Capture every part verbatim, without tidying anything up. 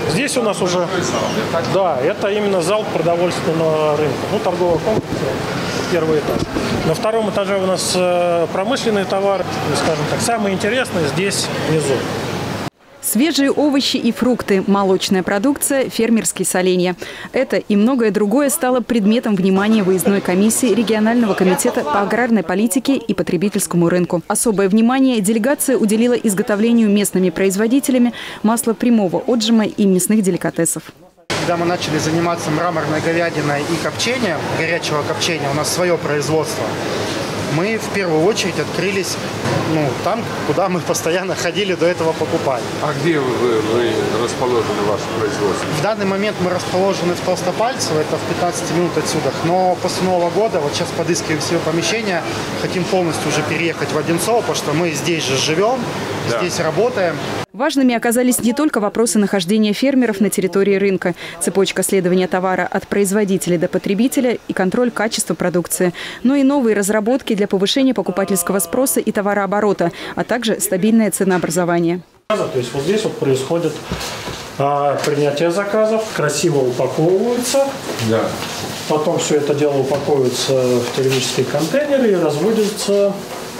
Здесь у нас уже, да, это именно зал продовольственного рынка, ну, торгового комплекса, первый этаж. На втором этаже у нас промышленный товар, скажем так, самое интересное здесь внизу. Свежие овощи и фрукты, молочная продукция, фермерские соленья. Это и многое другое стало предметом внимания выездной комиссии регионального комитета по аграрной политике и потребительскому рынку. Особое внимание делегация уделила изготовлению местными производителями масла прямого отжима и мясных деликатесов. Когда мы начали заниматься мраморной говядиной и копчением, горячего копчения, у нас свое производство, мы в первую очередь открылись ну, там, куда мы постоянно ходили до этого покупать. А где вы, вы, вы расположены, ваше производство? В данный момент мы расположены в Толстопальцево, это в пятнадцати минут отсюда. Но после Нового года, вот сейчас подыскиваем себе помещение, хотим полностью уже переехать в Одинцово, потому что мы здесь же живем, да. здесь работаем. Важными оказались не только вопросы нахождения фермеров на территории рынка, цепочка следования товара от производителя до потребителя и контроль качества продукции, но и новые разработки для повышения покупательского спроса и товарооборота, а также стабильное ценообразование. То есть вот здесь вот происходит а, принятие заказов, красиво упаковывается, да. Потом все это дело упаковывается в термические контейнеры и разводится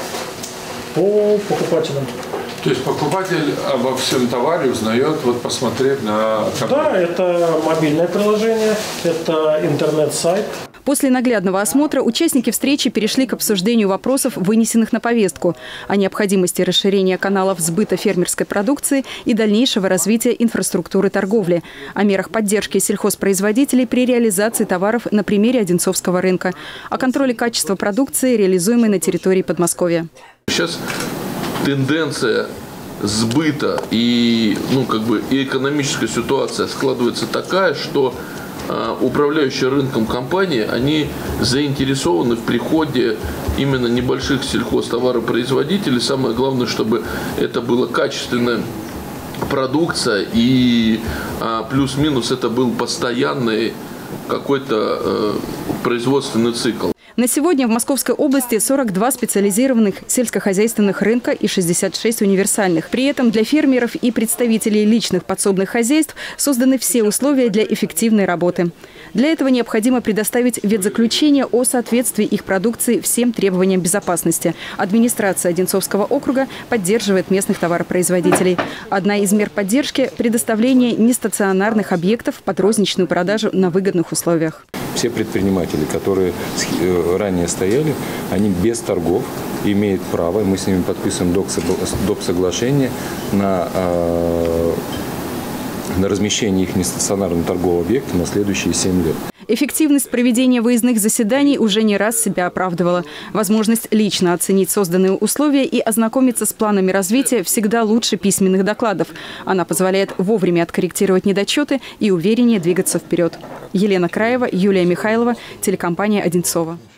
по покупателям. То есть покупатель обо всем товаре узнает, вот посмотрев на... Да, это мобильное приложение, это интернет-сайт. После наглядного осмотра участники встречи перешли к обсуждению вопросов, вынесенных на повестку, о необходимости расширения каналов сбыта фермерской продукции и дальнейшего развития инфраструктуры торговли, о мерах поддержки сельхозпроизводителей при реализации товаров на примере Одинцовского рынка, о контроле качества продукции, реализуемой на территории Подмосковья. Сейчас тенденция сбыта и, ну, как бы, и экономическая ситуация складывается такая, что э, управляющие рынком компании, они заинтересованы в приходе именно небольших сельхозтоваропроизводителей. Самое главное, чтобы это была качественная продукция и э, плюс-минус это был постоянный какой-то э, производственный цикл. На сегодня в Московской области сорок два специализированных сельскохозяйственных рынка и шестьдесят шесть универсальных. При этом для фермеров и представителей личных подсобных хозяйств созданы все условия для эффективной работы. Для этого необходимо предоставить ветзаключение о соответствии их продукции всем требованиям безопасности. Администрация Одинцовского округа поддерживает местных товаропроизводителей. Одна из мер поддержки – предоставление нестационарных объектов под розничную продажу на выгодных условиях. Все предприниматели, которые ранее стояли, они без торгов имеют право, мы с ними подписываем доп. Соглашение на, на размещение их нестационарного торгового объекта на следующие семь лет. Эффективность проведения выездных заседаний уже не раз себя оправдывала. Возможность лично оценить созданные условия и ознакомиться с планами развития всегда лучше письменных докладов. Она позволяет вовремя откорректировать недочеты и увереннее двигаться вперед. Елена Краева, Юлия Михайлова, телекомпания «Одинцово».